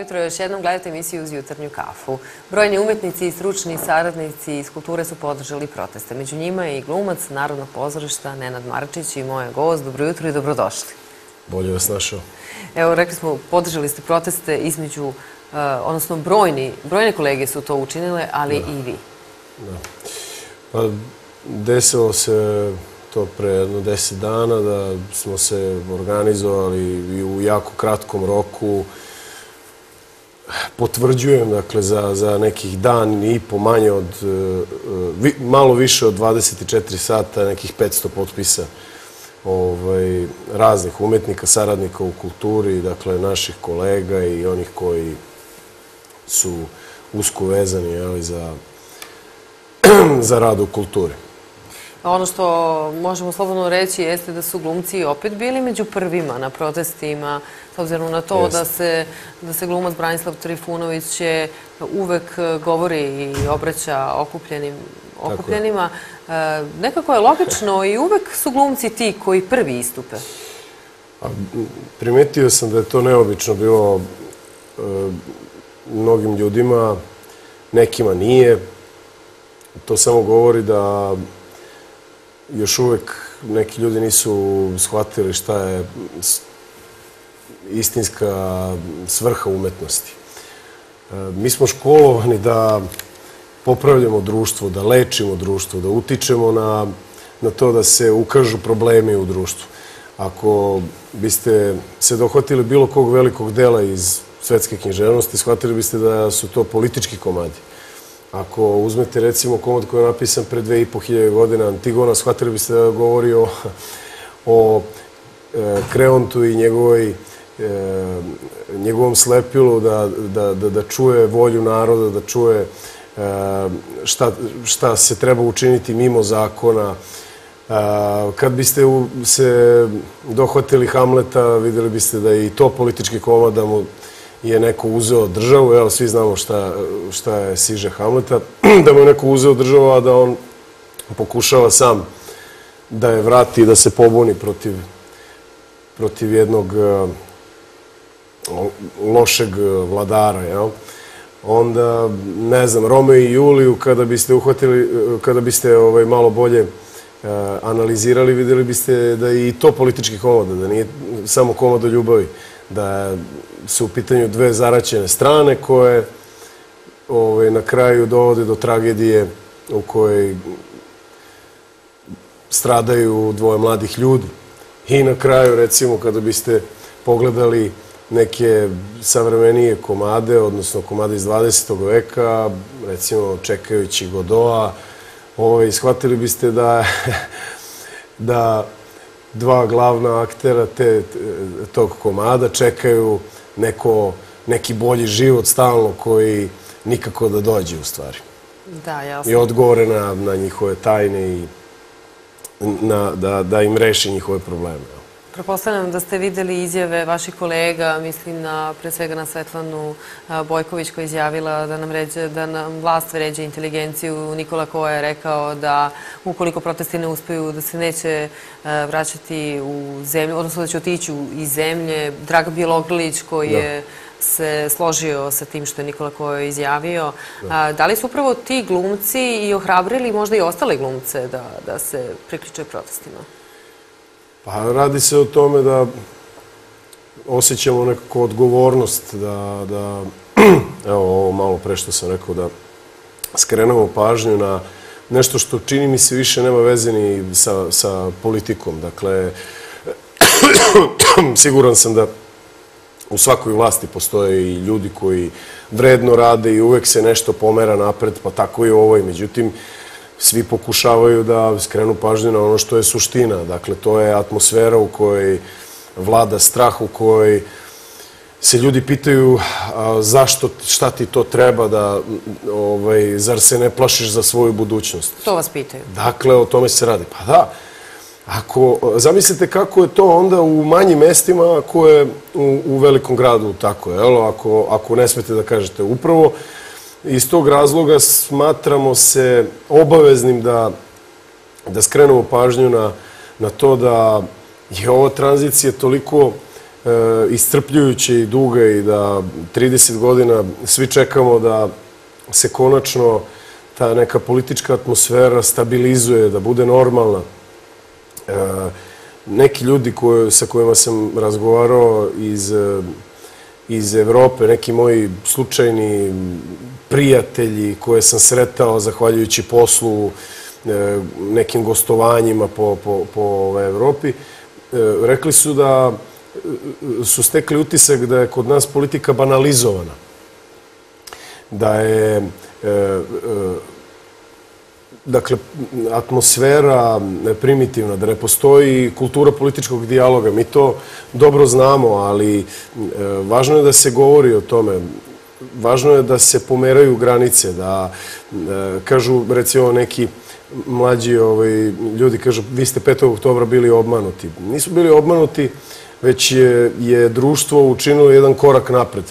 jutro. Još jednom gledate emisiju Uz jutarnju kafu. Brojni umetnici i stručni saradnici iz kulture su podržali proteste. Među njima je i glumac Narodnog pozorišta Nenad Marčić i moj gost. Dobro jutro i dobrodošli. Bolje vas našao. Evo, rekli smo, podržali ste proteste između, odnosno brojne kolege su to učinile, ali i vi. Pa, desilo se to pre jedno 10 dana da smo se organizovali i u jako kratkom roku. Potvrđujem, dakle, za nekih dan i po manje od, malo više od 24 sata, nekih 500 potpisa raznih umetnika, saradnika u kulturi, dakle, naših kolega i onih koji su usko vezani za rad u kulturi. Ono što možemo slobodno reći jeste da su glumci opet bili među prvima na protestima, s obzirom na to da se glumac Branislav Trifunović uvek govori i obraća okupljenima. Nekako je logično i uvek su glumci ti koji prvi istupe. Primetio sam da je to neobično bilo mnogim ljudima, nekima nije. To samo govori da još uvek neki ljudi nisu shvatili šta je istinska svrha umetnosti. Mi smo školovani da popravljamo društvo, da lečimo društvo, da utičemo na to da se ukažu problemi u društvu. Ako biste se dohvatili bilo kog velikog dela iz svetske književnosti, shvatili biste da su to politički komadi. Ako uzmete, recimo, komad koji je napisan pre 2500 godina, Antigona, shvatili biste da govori o Kreontu i njegovom slepilu, da čuje volju naroda, da čuje šta se treba učiniti mimo zakona. Kad biste se dohvatili Hamleta, vidjeli biste da je i to politički komad, da mu je neko uzeo državu, evo, svi znamo šta je siže Hamleta, da mu je neko uzeo državu, a da on pokušava sam da je vrati i da se pobuni protiv jednog lošeg vladara. Onda, ne znam, Romeo i Juliju, kada biste malo bolje analizirali, vidjeli biste da je i to politički komad, da nije samo komad o ljubavi, da su u pitanju dve zaraćene strane koje na kraju dovode do tragedije u kojoj stradaju dvoje mladih ljudi. I na kraju, recimo, kada biste pogledali neke savremenije komade, odnosno komade iz 20. veka, recimo čekajući Godoa, shvatili biste da dva glavna aktera tog komada čekaju neki bolji život stalno koji nikako da dođe u stvari. Da, jasno. I odgovore na njihove tajne i da im reši njihove probleme. Pretpostavljam da ste videli izjave vaših kolega, mislim pre svega na Svetlanu Bojković koja je izjavila da nam vlast vređa inteligenciju. Nikola Koja je rekao da ukoliko protesti ne uspeju da se neće vraćati u zemlju, odnosno da će otići iz zemlje. Dragan Bjelogrlić koji je se složio sa tim što je Nikola Koja izjavio. Da li su upravo ti glumci i ohrabrili možda i ostale glumce da se priključe protestima? Pa radi se o tome da osjećamo nekako odgovornost, da evo ovo malo pre što sam rekao, da skrenemo pažnju na nešto što čini mi se više nema veze ni sa politikom. Dakle, siguran sam da u svakoj vlasti postoje i ljudi koji vredno rade i uvek se nešto pomera napred, pa tako i u ovoj. Međutim, svi pokušavaju da skrenu pažnju na ono što je suština. Dakle, to je atmosfera u kojoj vlada strah, u kojoj se ljudi pitaju zašto, šta ti to treba, zar se ne plašiš za svoju budućnost? To vas pitaju. Dakle, o tome se radi. Pa da, zamislite kako je to onda u manjim mestima ako je u velikom gradu tako, ako ne smete da kažete. Upravo iz tog razloga smatramo se obaveznim da skrenemo pažnju na to da je ova tranzicija toliko iscrpljujuća i duga i da 30 godina svi čekamo da se konačno ta neka politička atmosfera stabilizuje, da bude normalna. Neki ljudi sa kojima sam razgovarao iz Evrope, neki moji slučajni prijatelji koje sam sretao zahvaljujući poslu, nekim gostovanjima po Evropi, rekli su da su stekli utisak da je kod nas politika banalizovana, da je dakle, atmosfera primitivna, da ne postoji kultura političkog dijaloga. Mi to dobro znamo, ali važno je da se govori o tome. Važno je da se pomeraju granice, da kažu, recimo, neki mlađi ljudi kažu, vi ste 5. oktobra bili obmanuti. Nisu bili obmanuti, već je društvo učinilo jedan korak napred.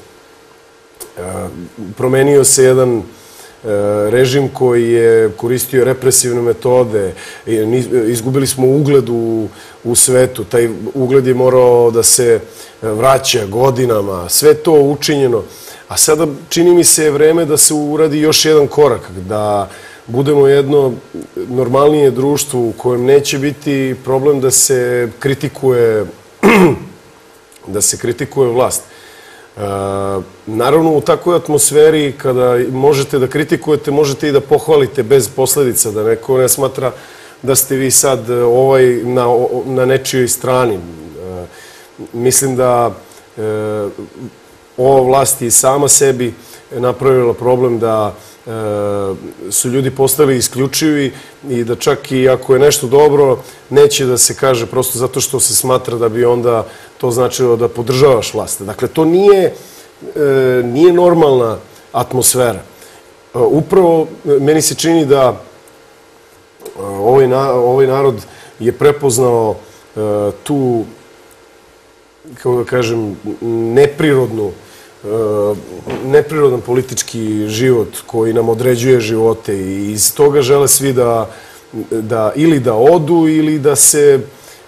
Promenio se jedan režim koji je koristio represivne metode, izgubili smo ugled u svetu, taj ugled je morao da se vraća godinama, sve to učinjeno, a sada čini mi se vreme da se uradi još jedan korak, da budemo jedno normalnije društvo u kojem neće biti problem da se kritikuje vlast. Naravno, u takvoj atmosferi, kada možete da kritikujete, možete i da pohvalite bez posledica, da neko ne smatra da ste vi sad na nečijoj strani. Mislim da ova vlast i sama sebi napravila problem da su ljudi postali isključivi i da čak i ako je nešto dobro, neće da se kaže prosto zato što se smatra da bi onda to značilo da podržavaš vlast. Dakle, to nije normalna atmosfera. Upravo meni se čini da ovaj narod je prepoznao tu, kako da kažem, neprirodan politički život koji nam određuje živote i iz toga žele svi da ili da odu ili da se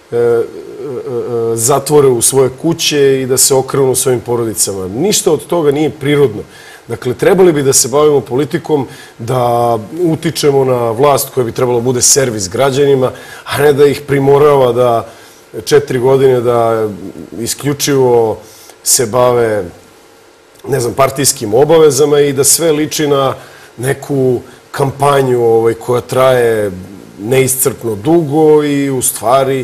zatvore u svoje kuće i da se okrenu svojim porodicama. Ništa od toga nije prirodno. Dakle, trebali bi da se bavimo politikom, da utičemo na vlast koja bi trebalo bude servis građanima, a ne da ih primorava da 4 godine da isključivo se bave, ne znam, partijskim obavezama i da sve liči na neku kampanju koja traje neiscrpno dugo i u stvari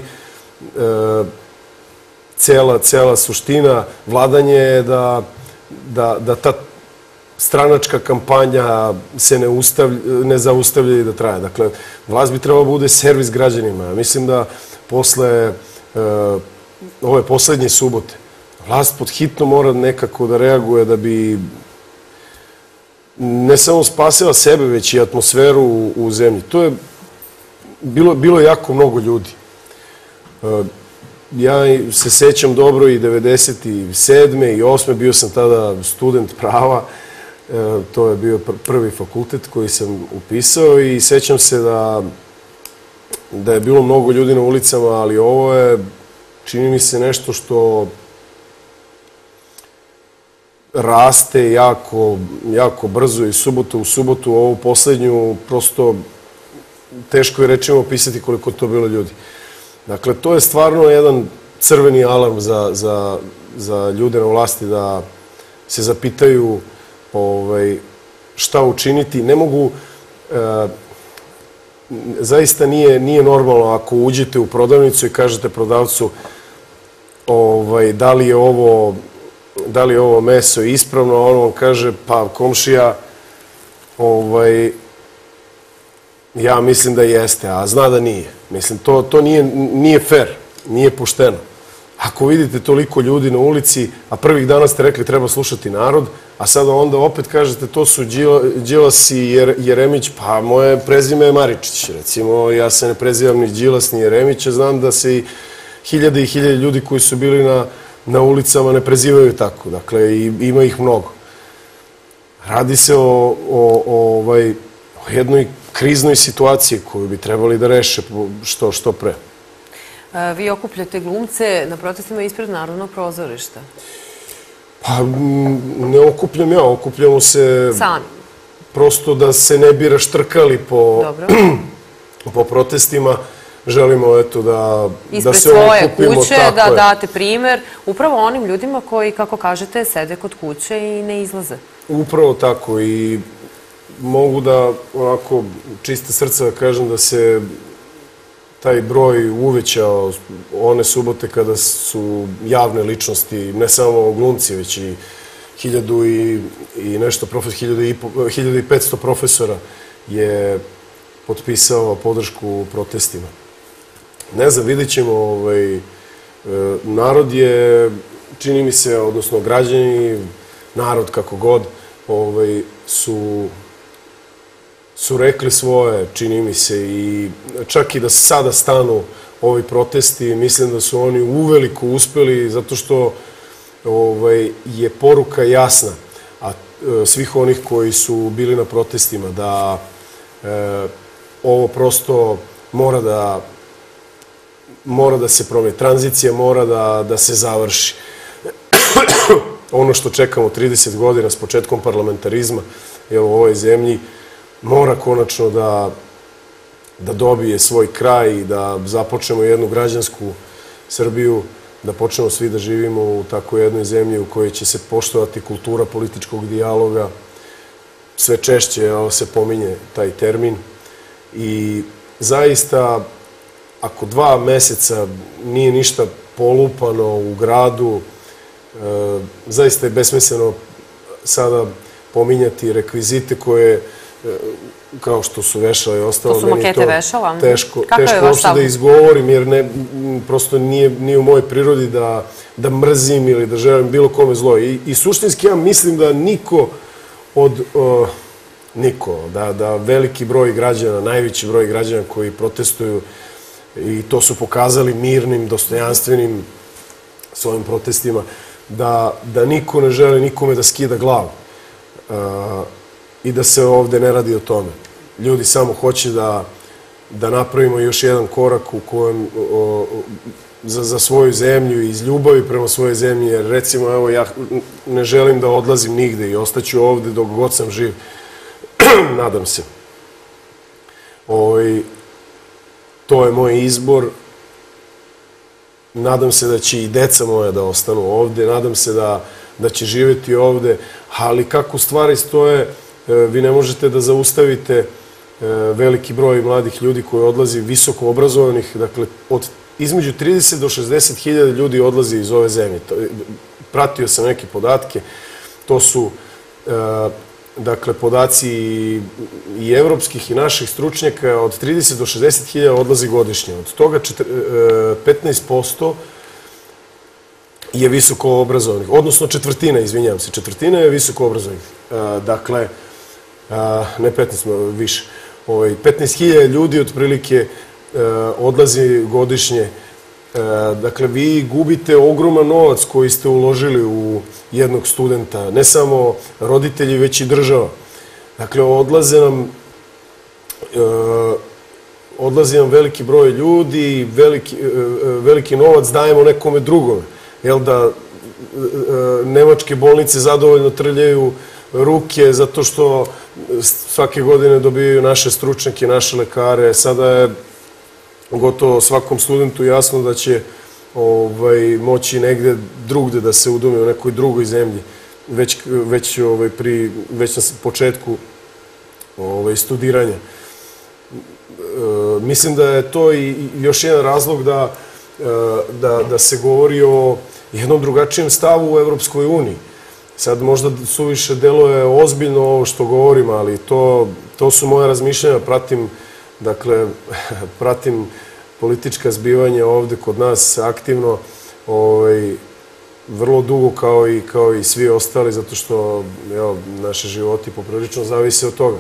cela suština vladanja je da ta stranačka kampanja se ne zaustavlja i da traje. Dakle, vlast bi trebalo bude servis građanima. Mislim da posle ove poslednje subote vlast pod hitno mora nekako da reaguje da bi ne samo spasila sebe, već i atmosferu u zemlji. To je bilo jako mnogo ljudi. Ja se sećam dobro i 97. i 8. bio sam tada student prava. To je bio prvi fakultet koji sam upisao i sećam se da je bilo mnogo ljudi na ulicama, ali ovo je, čini mi se, nešto što raste jako brzo i subota u subotu. Ovu poslednju, prosto teško je rečima opisati koliko to bilo ljudi. Dakle, to je stvarno jedan crveni alarm za ljude na vlasti da se zapitaju šta učiniti. Ne mogu, zaista nije normalno ako uđete u prodavnicu i kažete prodavcu da li je ovo meso ispravno, a on vam kaže, pa komšija, ja mislim da jeste, a zna da nije. Mislim, to nije fair, nije pošteno. Ako vidite toliko ljudi na ulici, a prvih dana ste rekli treba slušati narod, a sada onda opet kažete to su Đilas i Jeremić, pa moje prezime je Maričić. Recimo, ja se ne prezivam ni Đilas ni Jeremić, a znam da se i hiljade i hiljade ljudi koji su bili na ulicama ne prezivaju tako. Dakle, ima ih mnogo. Radi se o jednoj kriznoj situaciji koju bi trebali da reše što pre. Vi okupljate glumce na protestima ispred Narodnog pozorišta. Pa, ne okupljam ja, okupljamo se... Sami. Prosto da se ne bi raštrkali po protestima. Želimo, eto, da se okupimo. Ispred svoje kuće, da date primer upravo onim ljudima koji, kako kažete, sede kod kuće i ne izlaze. Upravo tako i mogu da, onako, čiste srca da kažem da se taj broj uvećao one subote kada su javne ličnosti, ne samo glumci, već i 1000 i nešto, 1500 profesora je potpisao podršku protestima. Ne znam, vidjet ćemo, narod je, čini mi se, odnosno građani, narod kako god, su rekli svoje, čini mi se, i čak i da sada stanu ovi protesti, mislim da su oni uveliko uspeli, zato što je poruka jasna, a svih onih koji su bili na protestima, da ovo prosto mora da se promeni. Tranzicija mora da se završi. Ono što čekamo 30 godina s početkom parlamentarizma u ovoj zemlji mora konačno da dobije svoj kraj i da započnemo jednu građansku Srbiju, da počnemo svi da živimo u tako jednoj zemlji u kojoj će se poštovati kultura političkog dijaloga. Sve češće se pominje taj termin i zaista ako 2 meseca nije ništa polupano u gradu, zaista je besmisleno sada pominjati rekvizite koje, kao što su vešala i ostalo. To su makete vešala? Teško uopšte da izgovorim, jer prosto nije u mojoj prirodi da mrzim ili da želim bilo kome zlo. I suštinski ja mislim da da veliki broj građana, najveći broj građana koji protestuju, i to su pokazali mirnim, dostojanstvenim svojim protestima, da niko ne želi nikome da skida glavu i da se ovde ne radi o tome. Ljudi samo hoće da napravimo još jedan korak u kojem za svoju zemlju i iz ljubavi prema svojoj zemlji, jer recimo, evo, ja ne želim da odlazim nigde i ostaću ovde dok god sam živ. Nadam se. To je moj izbor. Nadam se da će i deca moja da ostanu ovde, nadam se da će živjeti ovde, ali kako stvari stoje, vi ne možete da zaustavite veliki broj mladih ljudi koji odlazi, visoko obrazovanih, dakle, između 30 do 60 hiljada ljudi odlazi iz ove zemlje. Pratio sam neke podatke, to su, dakle, podaci i evropskih i naših stručnjaka, od 30 do 60 hiljada odlazi godišnje. Od toga 15% je visoko obrazovanih, odnosno četvrtina, izvinjavam se, četvrtina je visoko obrazovanih. Dakle, ne 15, više. 15.000 ljudi otprilike odlazi godišnje. Dakle, vi gubite ogroman novac koji ste uložili u jednog studenta, ne samo roditelji, već i država. Dakle, odlazi nam veliki broj ljudi, veliki novac dajemo nekome drugome. Jel da nemačke bolnice zadovoljno trljaju ruke zato što svake godine dobijaju naše stručnjake, naše lekare. Sada je gotovo svakom studentu jasno da će moći negde drugde da se udomi u nekoj drugoj zemlji, već na početku studiranja. Mislim da je to i još jedan razlog da se govori o jednom drugačijem stavu u Evropskoj uniji. Sad možda suviše deluje ozbiljno ovo što govorim, ali to su moje razmišljanja, pratim politička zbivanja ovde kod nas aktivno, vrlo dugo kao i svi ostali, zato što naše životi poprilično zavise od toga.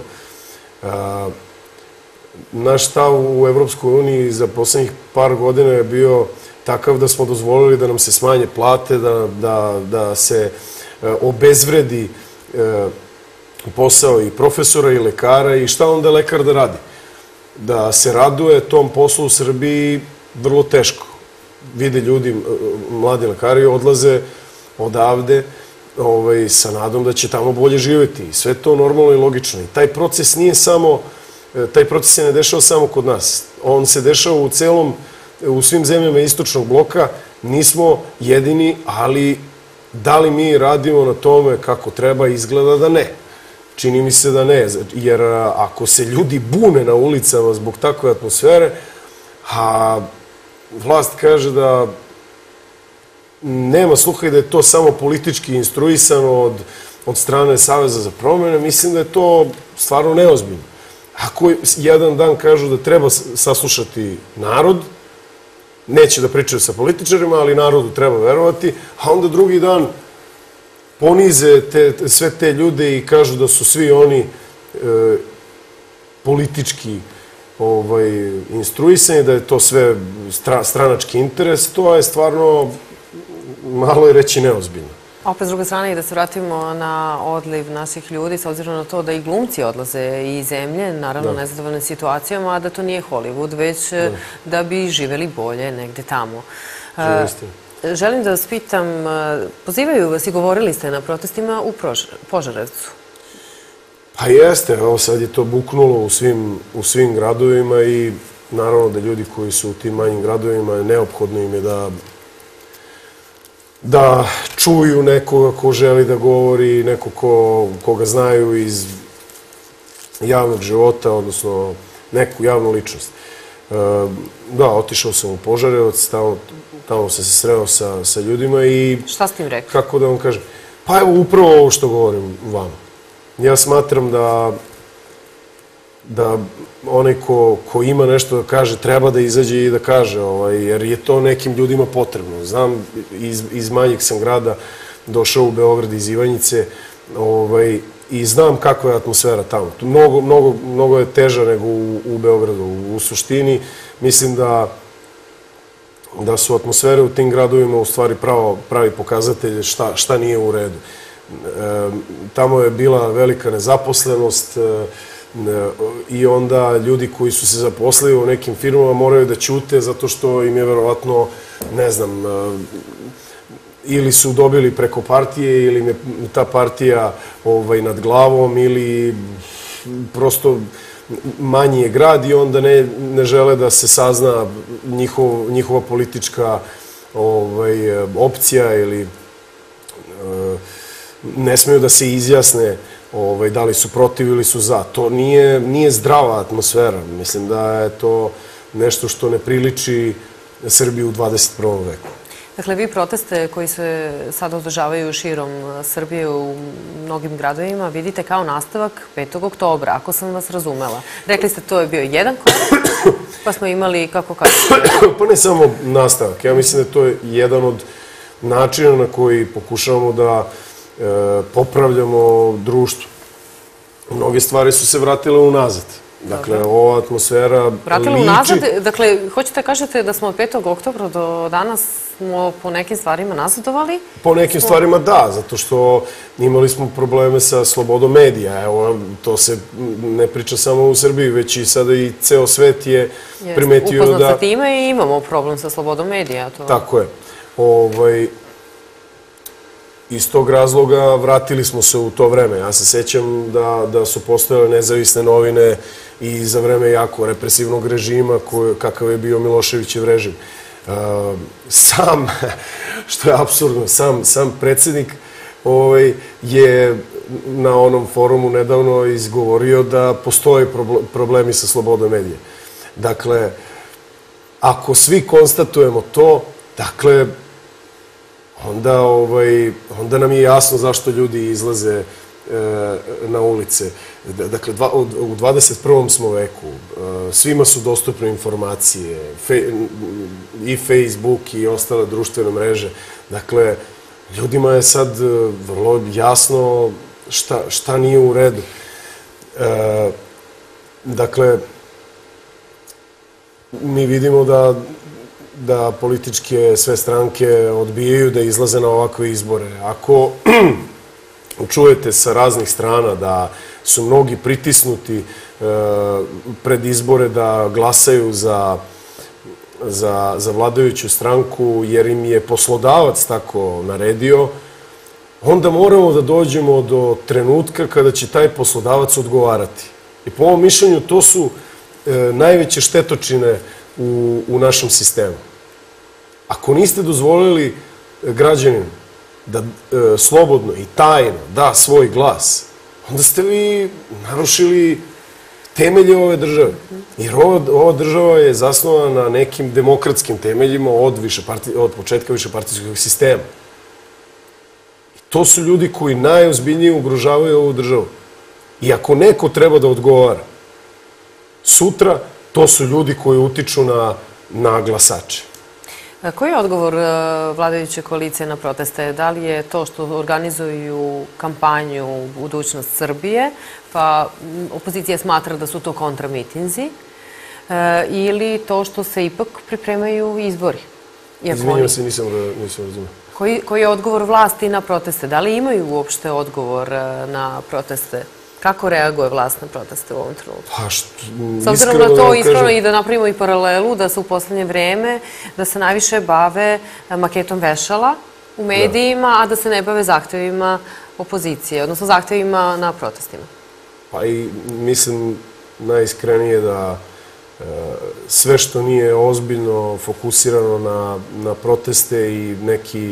Naš stav u Evropskoj uniji za poslednjih par godina je bio takav da smo dozvolili da nam se smanje plate, da se obezvredi posao i profesora i lekara, i šta onda lekar da radi? Da se raduje tom poslu u Srbiji vrlo teško. vide ljudi, mladi lekari odlaze odavde sa nadom da će tamo bolje živeti. Sve to normalno i logično. I taj proces se ne dešava samo kod nas. On se dešava u svim zemljama istočnog bloka. Nismo jedini, ali da li mi radimo na tome kako treba, izgleda da ne. Čini mi se da ne, jer ako se ljudi bune na ulicama zbog takve atmosfere, a vlast kaže da nema sluha i da je to samo politički instruisano od strane Saveza za promene, mislim da je to stvarno neozbiljno. Ako jedan dan kažu da treba saslušati narod, neće da pričaju sa političarima, ali narodu treba verovati, a onda drugi dan ponize sve te ljude i kažu da su svi oni politički instruisani, da je to sve stranački interes, to je stvarno malo je reći neozbiljno. Opet, s druge strane, i da se vratimo na odliv naših ljudi, s obzirom na to da i glumci odlaze iz zemlje, naravno nezadovoljnim situacijama, a da to nije Hollywood, već da bi živeli bolje negde tamo. Želim da vas pitam, pozivaju vas i govorili ste na protestima u Požarevcu. Pa jeste, evo sad je to buknulo u svim gradovima i naravno da ljudi koji su u tim manjim gradovima, neophodno im je da čuju nekoga ko želi da govori, neko koga znaju iz javnog života, odnosno neku javnu ličnost. Da, otišao sam u Požarevac, tamo sam se sreo sa ljudima i... Šta ste im rekli? Kako da vam kažem? Pa evo, upravo ovo što govorim vama. Ja smatram da onaj ko ima nešto da kaže, treba da izađe i da kaže, jer je to nekim ljudima potrebno. Znam, iz manjeg sam grada došao u Beograd iz Ivanjice i znam kakva je atmosfera tamo. Mnogo je teža nego u Beogradu. U suštini, mislim da su atmosfere u tim gradovima u stvari pravi pokazatelj šta nije u redu. Tamo je bila velika nezaposlenost i onda ljudi koji su se zaposlili u nekim firmama moraju da ćute zato što im je verovatno, ne znam, ili su dobili preko partije ili im je ta partija nad glavom ili prosto manji je grad i onda ne žele da se sazna njihova politička opcija ili ne smeju da se izjasne da li su protiv ili su za. To nije zdrava atmosfera. Mislim da je to nešto što ne priliči Srbiji u 21. veku. Dakle, vi proteste koji se sada održavaju širom Srbije u mnogim gradovima vidite kao nastavak 5. oktobra, ako sam vas razumela. Rekli ste to je bio jedan korak, pa smo imali kako kažete. Pa ne samo nastavak. Ja mislim da to je jedan od načina na koji pokušavamo da popravljamo društvo. Mnoge stvari su se vratile unazad. Dakle, ova atmosfera liči... Vratile unazad? Dakle, hoćete kažete da smo od 5. oktobra do danas smo po nekim stvarima nazadovali? Po nekim stvarima da, zato što imali smo probleme sa slobodom medija. Evo, to se ne priča samo u Srbiji, već i sada i ceo svet je primetio da... Upoznat sa time i imamo problem sa slobodom medija. Tako je. Iz tog razloga vratili smo se u to vreme. Ja se sećam da su postojale nezavisne novine i za vreme jako represivnog režima kakav je bio Miloševićev režim. Što je apsurdno, sam predsjednik je na onom forumu nedavno izgovorio da postoje problemi sa slobodom medija. Dakle, ako svi konstatujemo to, dakle, onda nam je jasno zašto ljudi izlaze na ulice. Dakle, u 21. smo veku, svima su dostupne informacije, i Facebook i ostale društvene mreže. Dakle, ljudima je sad vrlo jasno šta nije u redu. Dakle, mi vidimo da političke sve stranke odbijaju da izlaze na ovakve izbore. Ako čujete sa raznih strana da su mnogi pritisnuti pred izbore da glasaju za vladajuću stranku jer im je poslodavac tako naredio, onda moramo da dođemo do trenutka kada će taj poslodavac odgovarati. I po ovom mišljenju to su najveće štetočine u našem sistemu. Ako niste dozvolili građaninu da slobodno i tajno da svoj glas, onda ste vi narušili temelje ove države. Jer ova država je zasnovana na nekim demokratskim temeljima od početka višepartijskog sistema. I to su ljudi koji najozbiljnije ugrožavaju ovu državu. I ako neko treba da odgovara sutra, to su ljudi koji utiču na glasače. Koji je odgovor vladajuće koalicije na proteste? Da li je to što organizuju kampanju Budućnost Srbije, pa opozicija smatra da su to kontramitinzi, ili to što se ipak pripremaju izbori? Izvinjam se, nisam razumio. Koji je odgovor vlasti na proteste? Da li imaju uopšte odgovor na proteste? Kako reaguje vlast na proteste u ovom trenutku? S obzirom na to, iskreno, i da napravimo i paralelu, da se u poslednje vreme, da se najviše bave maketom vešala u medijima, a da se ne bave zahtevima opozicije, odnosno zahtevima na protestima. Pa i mislim najiskrenije da sve što nije ozbiljno fokusirano na proteste i neki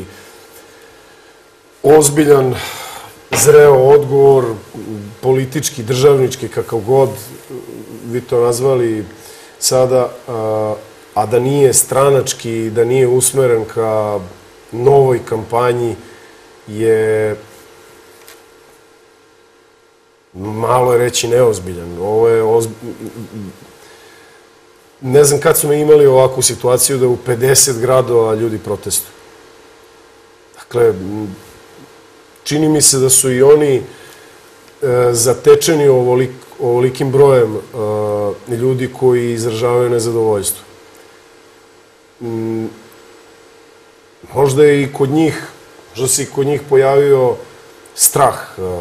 ozbiljan zreo odgovor, politički, državnički, kakav god vi to nazvali sada, a da nije stranački, da nije usmeren ka novoj kampanji, je malo je reći neozbiljan. Ovo je ne znam kad smo imali ovakvu situaciju da u 50 gradova ljudi protestuju. Dakle, čini mi se da su i oni zatečeni ovolikim brojem ljudi koji izražavaju nezadovoljstvo. Možda je i kod njih, možda se i kod njih pojavio strah,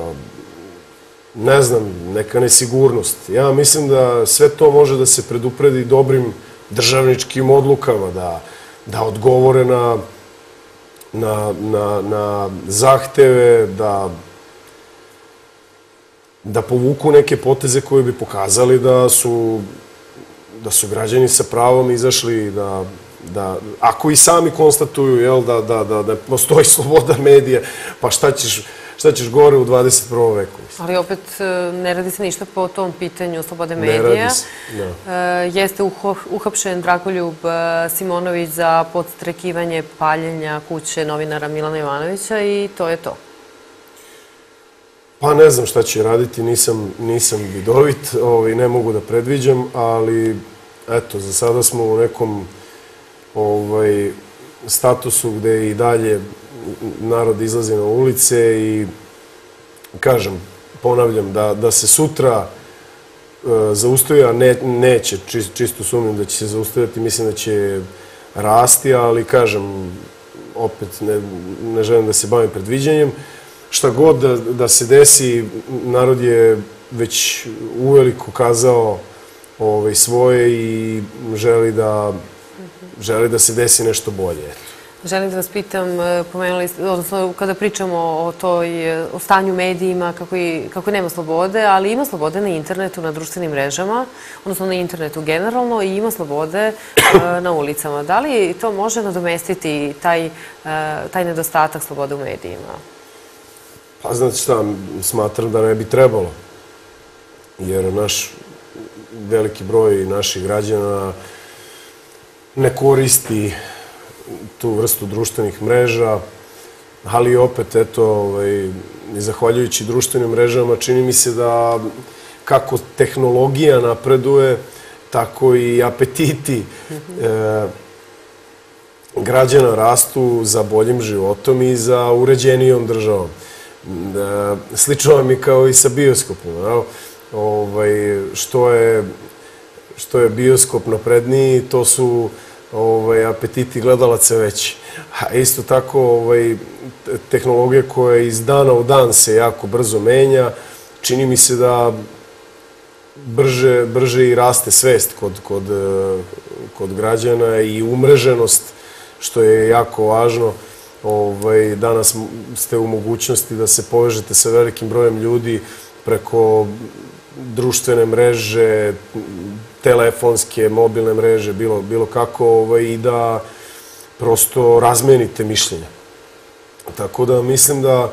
ne znam, neka nesigurnost. Ja mislim da sve to može da se predupredi dobrim državničkim odlukama, da odgovore na zahteve, da povuku neke poteze koje bi pokazali da su građani sa pravom izašli, ako i sami konstatuju da ne postoji sloboda medija, pa šta ćeš gore u 21. veku? Ali opet ne radi se ništa po tom pitanju slobode Ne medija. radi se, da. Jeste uhapšen Dragoljub Simonović za podstrekivanje paljenja kuće novinara Milana Jovanovića i to je to. Pa ne znam šta će raditi, nisam vidovit, ne mogu da predviđam, ali eto, za sada smo u nekom statusu gde i dalje narod izlazi na ulice i kažem, ponavljam, da se sutra zaustavi, a neće, čisto sumnjam da će se zaustaviti, mislim da će rasti, ali kažem, opet ne želim da se bavim predviđanjem. Šta god da se desi, narod je već uveliko kazao svoje i želi da se desi nešto bolje. Želim da vas pitam, pomenuli ste, odnosno kada pričamo o stanju medijima, kako nema slobode, ali ima slobode na internetu, na društvenim mrežama, odnosno na internetu generalno i ima slobode na ulicama. Da li to može nadomestiti taj nedostatak slobode u medijima? Pa znate šta, smatram da ne bi trebalo, jer naš veliki broj naših građana ne koristi tu vrstu društvenih mreža, ali opet, eto, i zahvaljujući društvenim mrežama, čini mi se da kako tehnologija napreduje, tako i apetiti građana rastu za boljim životom i za uređenijom državom. Slično vam je kao i sa bioskopima. Što je bioskop napredniji, to su apetiti gledalaca veći. A isto tako, tehnologija koja iz dana u dan se jako brzo menja, čini mi se brže i raste svest kod građana i umreženost, što je jako važno. Danas ste u mogućnosti da se povežete sa velikim brojem ljudi preko društvene mreže, telefonske, mobilne mreže, bilo kako, i da prosto razmenite mišljenja. Tako da mislim da,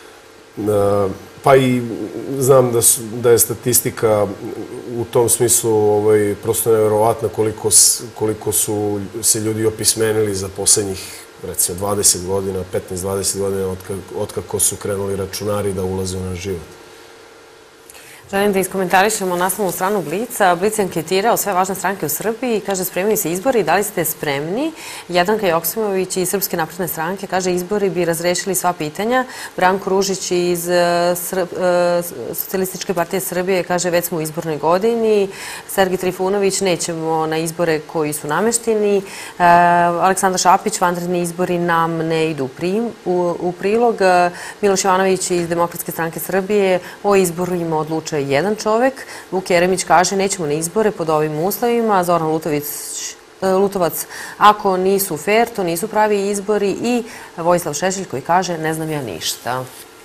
pa i znam da je statistika u tom smislu prosto neverovatna koliko su se ljudi opismenili za poslednjih, recimo, 20 godina, 15-20 godina otkako su krenuli računari da ulaze u naš život. Želim da iskomentarišemo naslovnu stranu Blica. Blic je anketirao sve važne stranke u Srbiji i kaže spremni se izbori. Da li ste spremni? Jadranka Joksimović iz Srpske napredne stranke kaže izbori bi razrešili sva pitanja. Branko Ružić iz Socijalističke partije Srbije kaže već smo u izbornoj godini. Sergij Trifunović nećemo na izbore koji su namešteni. Aleksandar Šapić, vanredni izbori nam ne idu u prilog. Miloš Jovanović iz Demokratske stranke Srbije o izborima odlučuje jedan čovek. Vuk Jeremić kaže nećemo na izbore pod ovim uslovima. Zoran Lutovac, ako nisu fair, to nisu pravi izbori. I Vojislav Šešelj koji kaže ne znam ja ništa.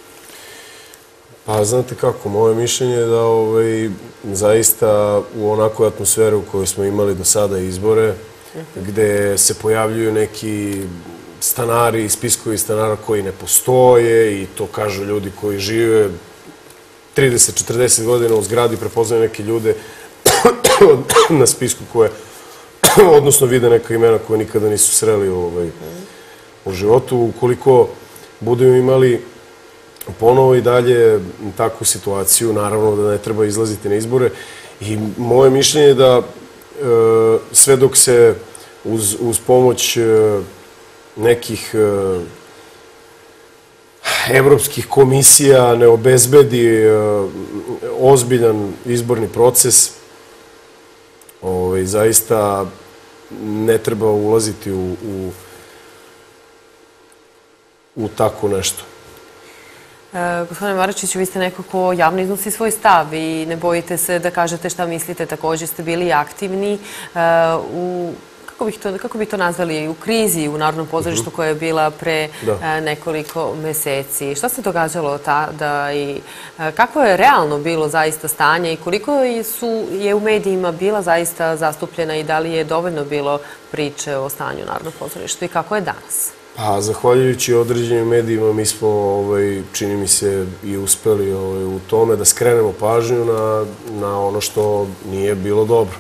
Pa znate kako, moje mišljenje je da zaista u onakoj atmosferi u kojoj smo imali do sada izbore, gde se pojavljuju neki stanari, spiskovi stanara koji ne postoje i to kažu ljudi koji žive 30-40 godina u zgradi, prepoznaju neke ljude na spisku koje, odnosno vide neka imena koje nikada nisu sreli u životu. Ukoliko budemo imali ponovo i dalje takvu situaciju, naravno da ne treba izlaziti na izbore. I moje mišljenje je da sve dok se uz pomoć nekih evropskih komisija ne obezbedi ozbiljan izborni proces, zaista ne treba ulaziti u tako nešto. Gospodine Maračiću, vi ste neko ko javno iznosi svoj stav i ne bojite se da kažete šta mislite. Također ste bili aktivni u, kako bih to nazvali, u krizi u Narodnom pozorištu koja je bila pre nekoliko meseci. Šta se događalo tada i kako je realno bilo zaista stanje i koliko je u medijima bila zaista zastupljena i da li je dovoljno bilo priče o stanju u Narodnom pozorištu i kako je danas? Pa, zahvaljujući određenim medijima, mi smo, čini mi se, i uspeli u tome da skrenemo pažnju na ono što nije bilo dobro.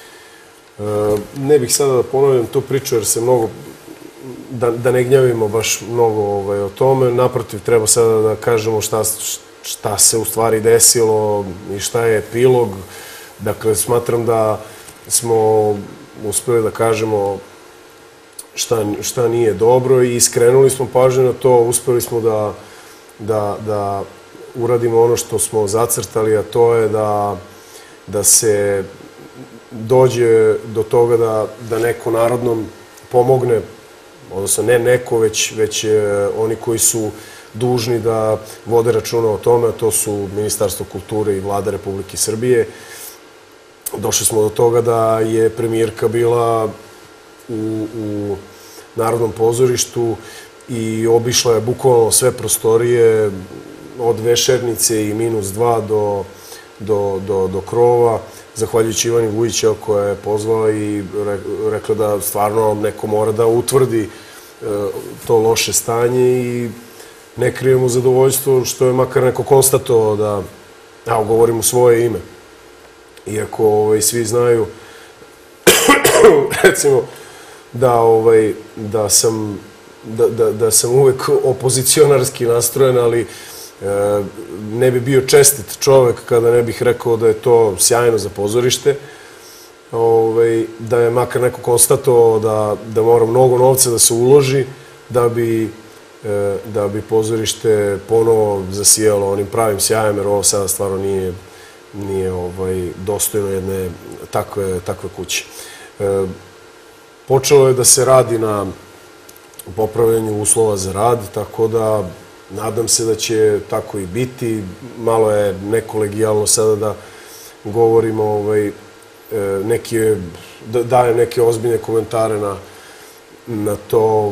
Ne bih sada da ponovim tu priču jer se mnogo, da ne gnjavimo baš mnogo o tome. Naprotiv, treba sada da kažemo šta se u stvari desilo i šta je epilog. Dakle, smatram da smo uspeli da kažemo šta nije dobro i skrenuli smo pažnju na to, uspeli smo da uradimo ono što smo zacrtali, a to je da se dođe do toga da neko narodnom pomogne, odnosno ne neko, već oni koji su dužni da vode računa o tome, a to su Ministarstvo kulture i Vlada Republike Srbije. Došli smo do toga da je premijerka bila u Narodnom pozorištu i obišla je bukvalno sve prostorije od vešernice i -2 do krova, zahvaljujući Ivani Vujića koja je pozvala i rekla da stvarno neko mora da utvrdi to loše stanje i ne krijemo zadovoljstvo što je makar neko konstatovao da, evo, govorim u svoje ime. Iako svi znaju, recimo, da sam uvek opozicionarski nastrojen, ali ne bi bio čestit čovek kada ne bih rekao da je to sjajno za pozorište, da je makar neko konstatovao da mora mnogo novca da se uloži da bi pozorište ponovo zasijalo onim pravim sjajem, jer ovo sada stvarno nije dostojno jedne takve kuće. Počelo je da se radi na popravljanju uslova za rad, tako da nadam se da će tako i biti. Malo je nekolegijalno sada govorimo dajem neke ozbiljne komentare na to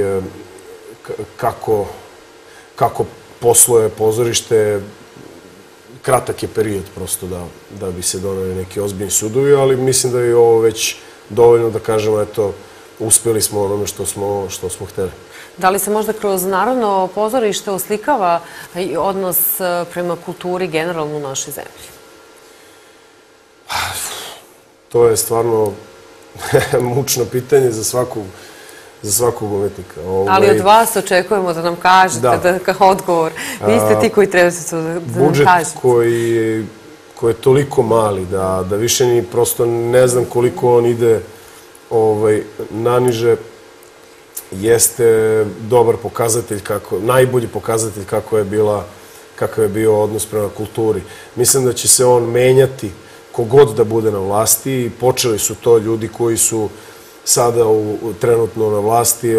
kako posluje pozorište. Kratak je period prosto da bi se doneli neki ozbiljni sudovi, ali mislim da je ovo već dovoljno da kažemo, eto, uspeli smo onome što smo hteli. Da li se možda kroz Narodno pozorište oslikava odnos prema kulturi generalno u našoj zemlji? To je stvarno mučno pitanje za svakog umetnika. Ali od vas očekujemo da nam kažete kao odgovor. Vi ste ti koji trebate to da nam kažete. Budžet koji je toliko mali da više ni prosto ne znam koliko on ide naniže, jeste dobar pokazatelj, najbolji pokazatelj kakav je bio odnos prema kulturi. Mislim da će se on menjati kogod da bude na vlasti i počeli su to ljudi koji su sada trenutno na vlasti,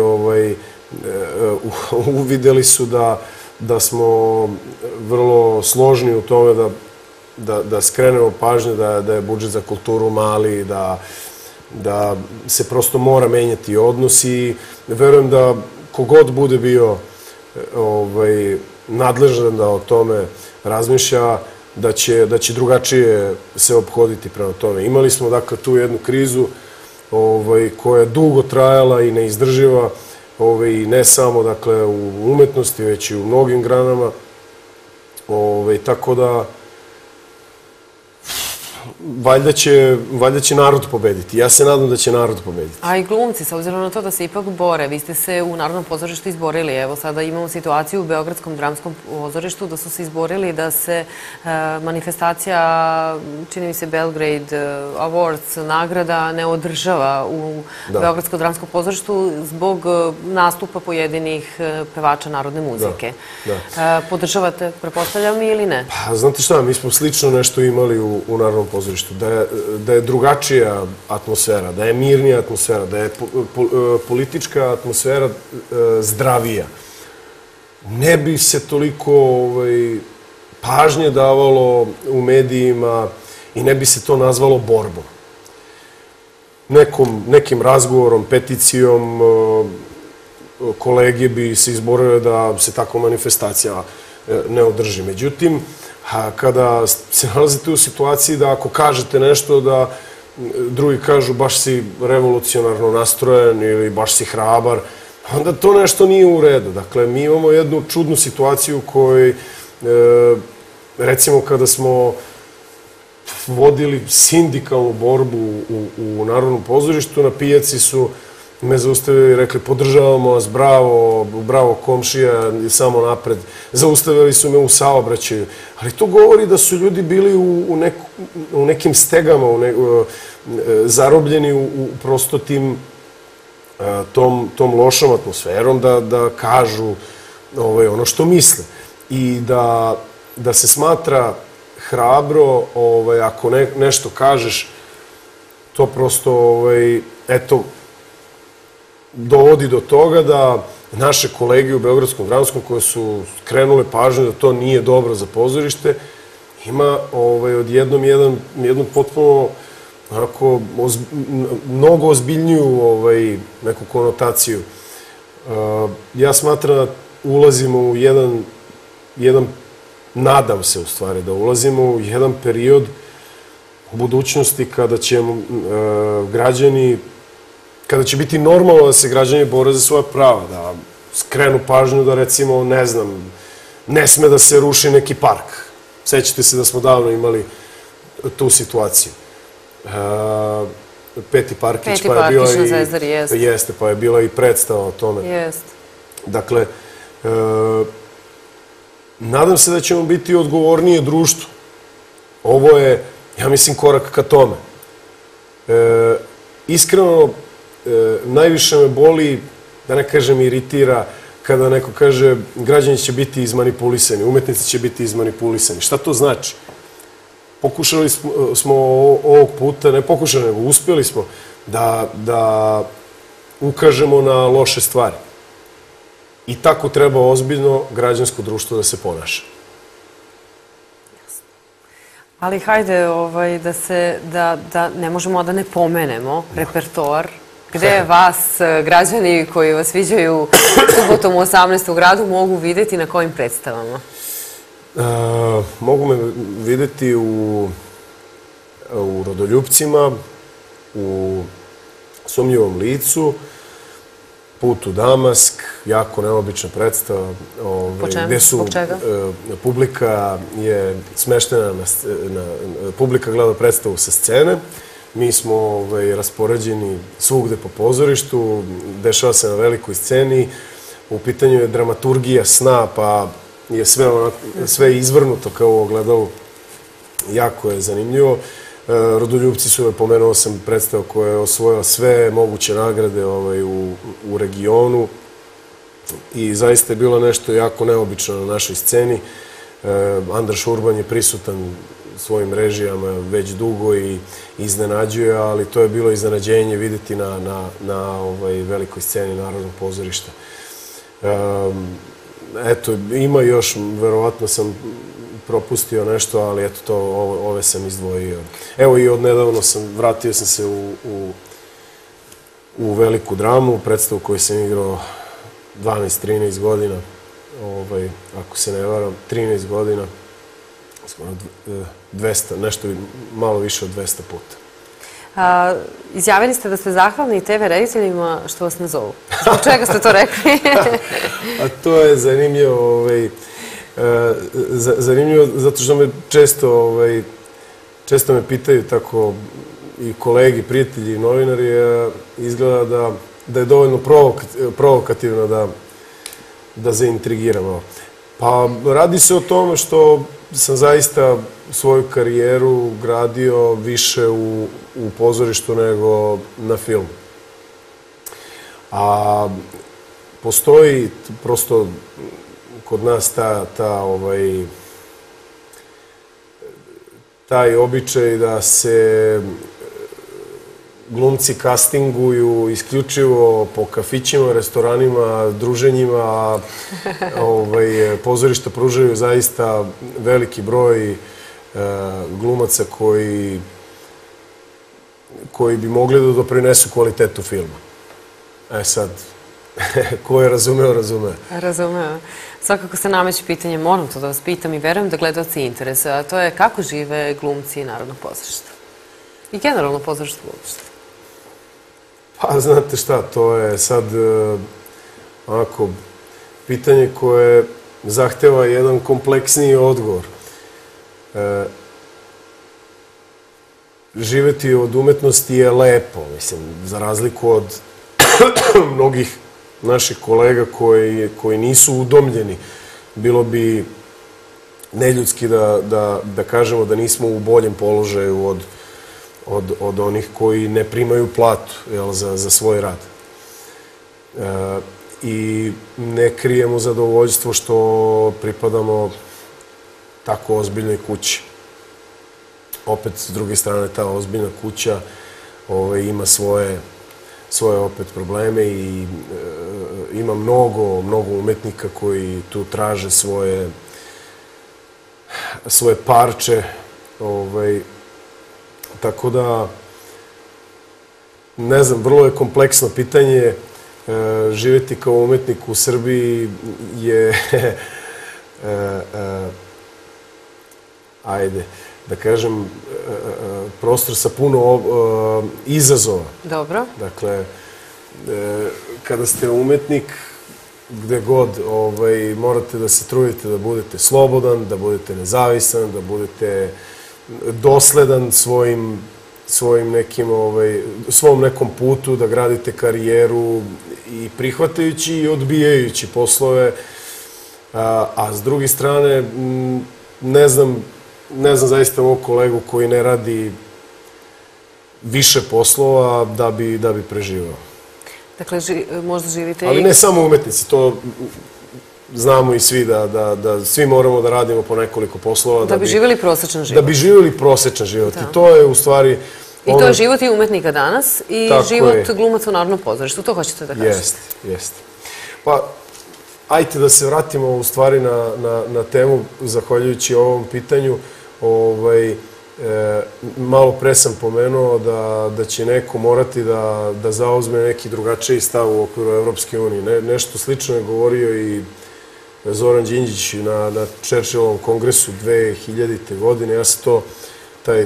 uvideli su da smo vrlo složni u tome da skrenemo pažnju da je budžet za kulturu mali, da se prosto mora menjati odnos i verujem da kogod bude bio nadležan da o tome razmišlja, da će drugačije se ophoditi prema tome. Imali smo, dakle, tu jednu krizu koja je dugo trajala i neizdrživa, i ne samo, dakle, u umetnosti, već i u mnogim granama. Tako da valjda će narod pobediti. Ja se nadam da će narod pobediti. A i glumci, s obzirom na to da se ipak bore, vi ste se u Narodnom pozorištu izborili. Evo, sada imamo situaciju u Beogradskom dramskom pozorištu da su se izborili da se manifestacija, čini mi se Belgrade Awards, nagrada, ne održava u Beogradskom dramskom pozorištu zbog nastupa pojedinih pevača narodne muzike. Podržavate, pretpostavljam, ili ne? Pa, znate šta, mi smo slično nešto imali u Narodnom pozorištu, da je drugačija atmosfera, da je mirnija atmosfera, da je politička atmosfera zdravija. Ne bi se toliko pažnje davalo u medijima i ne bi se to nazvalo borbom. Nekim razgovorom, peticijom, kolege bi se izborile da se takva manifestacija ne održi. Međutim, kada se nalazite u situaciji da ako kažete nešto da drugi kažu baš si revolucionarno nastrojen ili baš si hrabar, onda to nešto nije u redu. Dakle, mi imamo jednu čudnu situaciju u kojoj, recimo, kada smo vodili sindikalnu borbu u Narodnom pozorištu, na pijaci su me zaustavili i rekli podržavamo vas, bravo, bravo komšija, samo napred. Zaustavili su me u saobraćaju. Ali to govori da su ljudi bili u nekim stegama, zarobljeni u prosto tom lošom atmosferom da kažu ono što misle. I da se smatra hrabro ako nešto kažeš, to prosto, eto, dovodi do toga da naše kolege u Beogradskom dramskom koje su skrenule pažnju da to nije dobro za pozorište, ima odjednom jednu potpuno mnogo ozbiljniju neku konotaciju. Ja smatram da ulazimo u jedan, nadam se u stvari da ulazimo u jedan period u budućnosti kada će građani, kada će biti normalno da se građani bore za svoje prava, da skrenu pažnju da, recimo, ne znam, ne sme da se ruši neki park. Sećate se da smo davno imali tu situaciju. Peti Parkić, pa je bila na Zvezdari, jeste. Jeste, pa je bila i predstava o tome. Jeste. Dakle, nadam se da ćemo biti odgovornije društvo. Ovo je, ja mislim, korak ka tome. Iskreno, najviše me boli, da ne kažem iritira, kada neko kaže građani će biti izmanipulisani, umetnici će biti izmanipulisani. Šta to znači? Pokušali smo ovog puta, ne pokušali, nego uspjeli smo da ukažemo na loše stvari. I tako treba ozbiljno građansko društvo da se ponaša. Ali hajde da ne možemo da ne pomenemo repertoar. Gde vas građani koji vas viđaju subotom u 18. gradu mogu videti na kojim predstavama? Mogu me videti u Rodoljupcima, u Sumnjivom licu, Put u Damask, jako neobična predstava. Po čemu? Zbog čega? Publika je smeštena, publika gleda predstavu sa scene. Mi smo raspoređeni svugde po pozorištu, dešava se na velikoj sceni. U pitanju je dramaturgija sna, pa je sve izvrnuto kao u ogledalu. Jako je zanimljivo. Rodoljupci su, pomenuo sam, predstavu koja je osvojila sve moguće nagrade u regionu i zaista je bilo nešto jako neobično na našoj sceni. Andraš Urban je prisutan svojim režijama već dugo i iznenađuje, ali to je bilo iznenađenje videti na velikoj sceni Narodnog pozorišta. Eto, ima još, verovatno sam propustio nešto, ali eto, ove sam izdvojio. Evo i odnedavno vratio sam se u veliku dramu, predstavu koju sam igrao 12-13 godina, ako se ne varam, 13 godina, skoro 200, nešto malo više od 200 puta. Izjavili ste da ste zahvalni TV rediteljima što vas ne zovu. Zbog čega ste to rekli? A to je zanimljivo, zanimljivo zato što me često me pitaju tako i kolegi, prijatelji i novinari, izgleda da je dovoljno provokativno da zaintrigiramo. Pa radi se o tome što sam zaista svoju karijeru gradio više u pozorištu nego na film. A postoji prosto kod nas taj običaj da se glumci kastinguju isključivo po kafićima, restoranima, druženjima, pozorišta pružaju zaista veliki broj glumaca koji bi mogli da doprinesu kvalitetu filma. Sad, ko je razumeo, razumeo. Razumeo. Svakako se nameće pitanje, moram to da vas pitam i verujem da gledaoci interesuje, a to je kako žive glumci Narodnog pozorišta? I generalno pozorišta glumišta. Pa, znate šta, to je sad onako pitanje koje zahteva jedan kompleksniji odgovor. Živeti od umetnosti je lepo, mislim, za razliku od mnogih naših kolega koji nisu udomljeni. Bilo bi neljudski da kažemo da nismo u boljem položaju od onih koji ne primaju platu za svoj rad. I ne krijemo zadovoljstvo što pripadamo tako ozbiljnoj kući. Opet, s druge strane, ta ozbiljna kuća ima svoje opet probleme i ima mnogo umetnika koji tu traže svoje parče. Tako da, ne znam, vrlo je kompleksno pitanje. Živjeti kao umetnik u Srbiji je, ajde, da kažem, prostor sa puno izazova. Dobro. Dakle, kada ste umetnik, gde god morate da se trudite da budete slobodan, da budete nezavisan, da budete dosledan svom nekom putu, da gradite karijeru i prihvatajući i odbijajući poslove. A s druge strane, ne znam zaista mog kolegu koji ne radi više poslova da bi preživao. Dakle, možda živite i... Ali ne samo umetnici, to znamo i svi da svi moramo da radimo po nekoliko poslova. Da bi živjeli prosječan život. Da bi živjeli prosječan život. I to je u stvari... I to je život i umetnika danas i život glumaca u Narodnom pozorištu. To hoćete da kažete? Jeste. Pa, ajte da se vratimo u stvari na temu, zahvaljujući ovom pitanju. malo pre sam pomenuo da će neko morati da zauzme neki drugačiji stav u okviru Evropske unije. Nešto slično je govorio i Zoran Đinđić na Churchillovom kongresu 2000. godine. Ja sam to, taj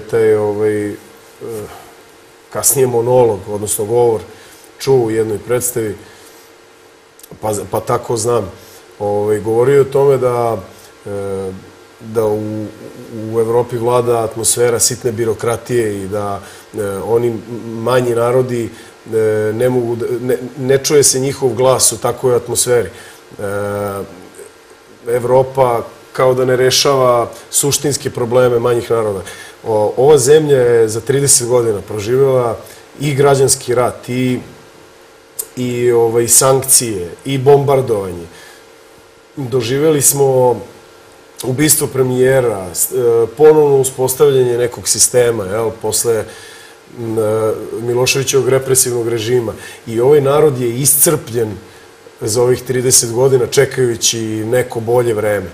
kasnije monolog, odnosno govor, čuo u jednoj predstavi, pa tako znam. Govorio je o tome da u Evropi vlada atmosfera sitne birokratije i da oni manji narodi ne čuje se njihov glas u takvoj atmosferi. Evropa kao da ne rešava suštinske probleme manjih naroda. Ova zemlja je za 30 godina proživjela i građanski rat, i sankcije, i bombardovanje. Doživjeli smo ubistvo premijera, ponovno uspostavljanje nekog sistema, posle Miloševićevog represivnog režima. I ovaj narod je iscrpljen za ovih 30 godina čekajući neko bolje vreme.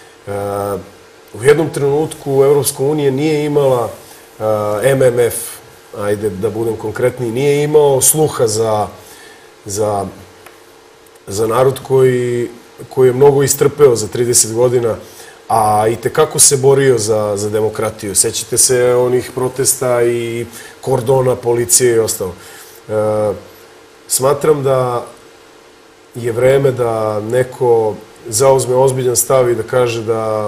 U jednom trenutku Evropska unija nije imala MMF, ajde da budem konkretniji, nije imao sluha za narod koji je mnogo istrpeo za 30 godina, a i tekako se borio za demokratiju. Sećate se onih protesta i kordona policije i ostalo. Smatram da je vreme da neko zauzme ozbiljan stav i da kaže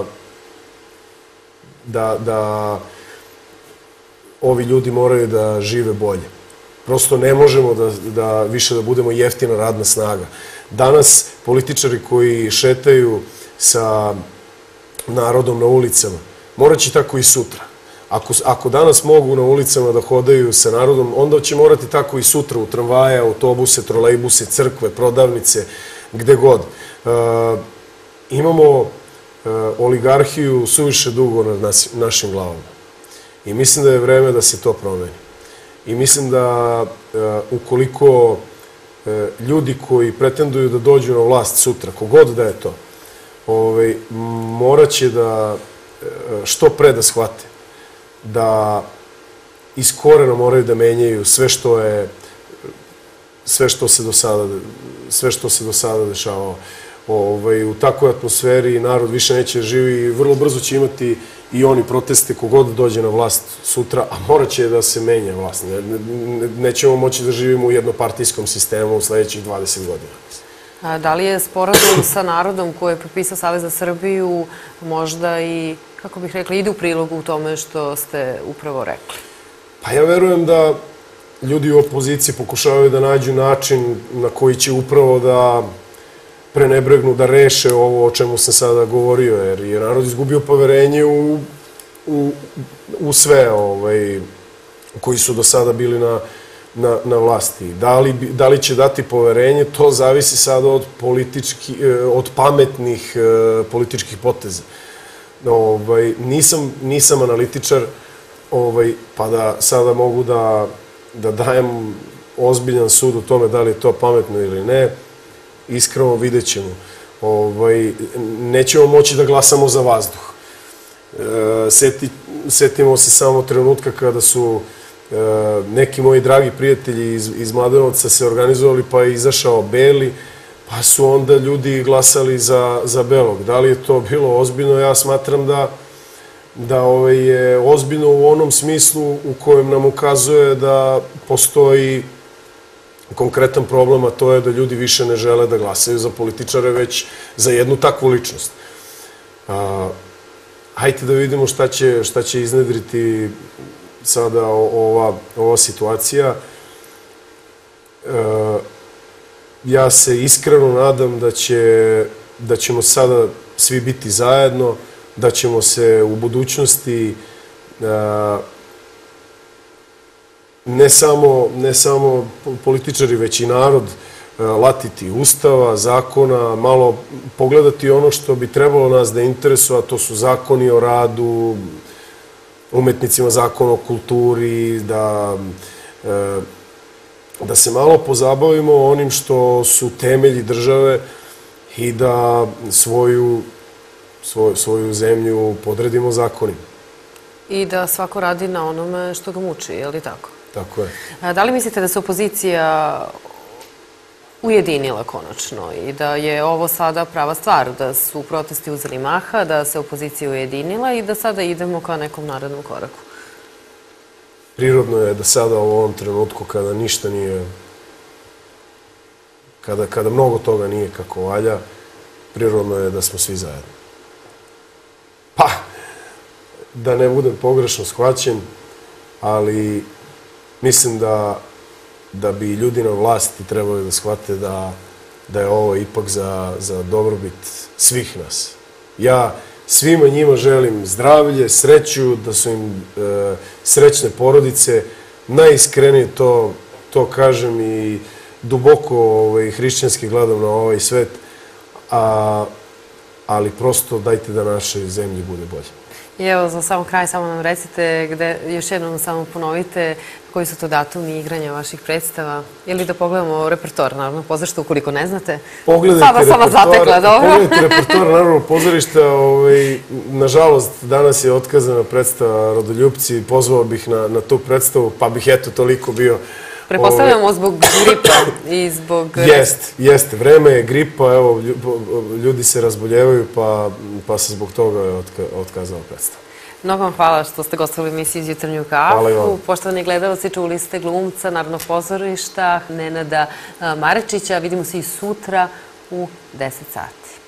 da ovi ljudi moraju da žive bolje. Prosto ne možemo više da budemo jeftina radna snaga. Danas političari koji šetaju sa narodom na ulicama, morat će tako i sutra. Ako danas mogu na ulicama da hodaju sa narodom, onda će morati tako i sutra u tramvaje, autobuse, trolejbuse, crkve, prodavnice, gde god. Imamo oligarhiju suviše dugo na našim glavama. I mislim da je vreme da se to promeni. I mislim da ukoliko ljudi koji pretenduju da dođu na vlast sutra, kogod da je to, morat će da što pre da shvate da iz korena moraju da menjaju sve što se do sada dešavalo. U takvoj atmosferi narod više neće živi i vrlo brzo će imati i oni proteste kogod dođe na vlast sutra, a morat će da se menja vlast. Nećemo moći da živimo u jednopartijskom sistemu u sledećih 20 godina. Da li je sporazum sa narodom koji je potpisao Savez za Srbiju možda i, kako bih rekla, ide u prilogu u tome što ste upravo rekli? Pa ja verujem da ljudi u opoziciji pokušavaju da nađu način na koji će upravo da prenebregnu, da reše ovo o čemu sam sada govorio, jer je narod izgubio poverenje u sve koji su do sada bili na vlasti. Da li će dati poverenje, to zavisi sada od pametnih političkih poteza. Nisam analitičar, pa da sada mogu da dajem ozbiljan sud u tome da li je to pametno ili ne. Iskreno vidjet ćemo. Nećemo moći da glasamo za vazduh. Setimo se samo trenutka kada su neki moji dragi prijatelji iz Mladenovca se organizovali, pa je izašao Beli, pa su onda ljudi glasali za Belog. Da li je to bilo ozbiljno? Ja smatram da je ozbiljno u onom smislu u kojem nam ukazuje da postoji konkretan problem, a to je da ljudi više ne žele da glasaju za političare, već za jednu takvu ličnost. Hajde da vidimo šta će iznedriti sada ova situacija. Ja se iskreno nadam da ćemo sada svi biti zajedno, da ćemo se u budućnosti ne samo političari, već i narod latiti ustava, zakona, malo pogledati ono što bi trebalo nas da interesuje, a to su zakoni o radu, umetnicima zakon o kulturi, da se malo pozabavimo onim što su temelji države i da svoju zemlju podredimo zakonima. I da svako radi na onome što ga muči, je li tako? Tako je. Da li mislite da se opozicija ujedinila konačno i da je ovo sada prava stvar, da su protesti uzeli maha, da se opozicija ujedinila i da sada idemo ka nekom narednom koraku? Prirodno je da sada u ovom trenutku kada ništa nije, kada mnogo toga nije kako valja, prirodno je da smo svi zajedno. Pa, da ne budem pogrešno shvaćen, ali mislim da bi ljudi na vlasti trebali da shvate da je ovo ipak za dobrobit svih nas. Ja svima njima želim zdravlje, sreću, da su im srećne porodice. Najiskrenije to kažem i duboko hrišćanski gledam na ovaj svet, ali prosto dajte da našoj zemlji bude bolje. I evo, za sam kraj, samo nam recite, još jednom samo ponovite, koji su to datumi igranja vaših predstava? Ili da pogledamo repertoar Narodnog pozorišta, ukoliko ne znate? Sada sam vas zatekla, dobro? Pogledajte repertoar Narodnog pozorišta. Nažalost, danas je otkazana predstava Rodoljupci. Pozvao bih na tu predstavu, pa bih eto toliko bio... Pretpostavljamo zbog gripa i zbog... Jeste. Vreme je gripa, evo, ljudi se razboljevaju, pa se zbog toga otkazala predstava. Mnogo vam hvala što ste gostovali u emisiji Uz jutarnju kafu. Poštovani gledalci, čuli ste glumca Narodnog pozorišta Nenada Marečića. Vidimo se i sutra u 10 sati.